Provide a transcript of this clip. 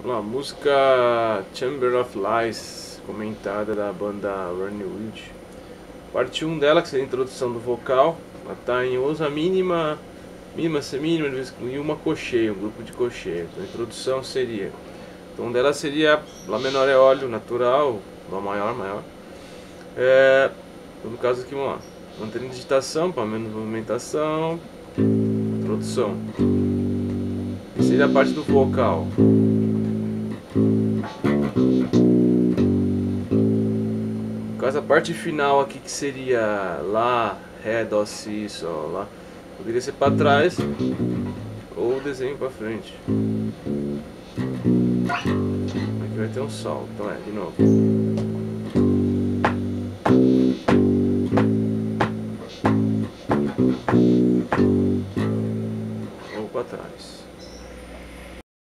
Vamos lá, música Chamber of Lies, comentada da banda Running Wild. Parte 1 dela, que seria a introdução do vocal. Ela está em usa mínima, mínima, semínima e uma cocheia, um grupo de cocheia. Então a introdução seria, o tom dela seria Lá menor é óleo natural, Lá maior, maior. No caso aqui, vamos lá, mantendo digitação para menos movimentação. Introdução. E seria a parte do vocal. No caso, a parte final aqui, que seria Lá, Ré, Dó, Si, Sol, Lá, poderia ser para trás ou o desenho para frente. Aqui vai ter um Sol, então de novo. Ou para trás.